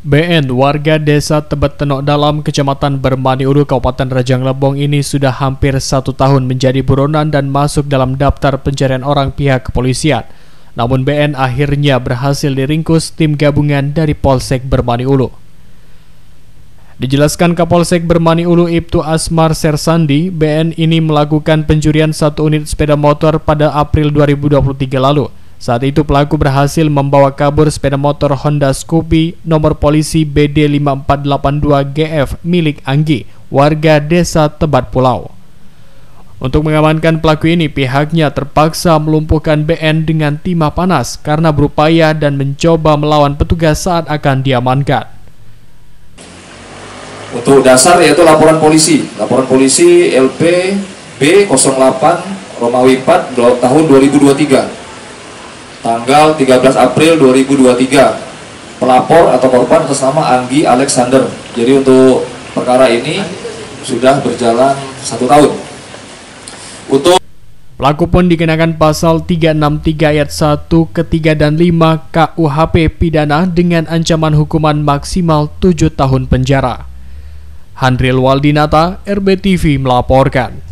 BN, warga desa Tebet Tenok Dalam, Kecamatan Bermani Ulu, Kabupaten Rajang Lebong ini sudah hampir 1 tahun menjadi buronan dan masuk dalam daftar pencarian orang pihak kepolisian. Namun BN akhirnya berhasil diringkus tim gabungan dari Polsek Bermani Ulu. Dijelaskan Kapolsek Bermani Ulu Ibtu Asmar Sersandi, BN ini melakukan pencurian 1 unit sepeda motor pada April 2023 lalu. Saat itu pelaku berhasil membawa kabur sepeda motor Honda Scoopy nomor polisi BD 5482GF milik Anggi, warga desa Tebat Pulau. Untuk mengamankan pelaku ini, pihaknya terpaksa melumpuhkan BN dengan timah panas karena berupaya dan mencoba melawan petugas saat akan diamankan. Untuk dasar yaitu laporan polisi LP B08 Romawi 4 tahun 2023. Tanggal 13 April 2023, pelapor atau korban atas nama Anggi Alexander. Jadi untuk perkara ini sudah berjalan 1 tahun. Untuk pelaku pun dikenakan pasal 363 ayat 1, ketiga dan 5 KUHP pidana dengan ancaman hukuman maksimal 7 tahun penjara. Handril Waldinata, RBTV melaporkan.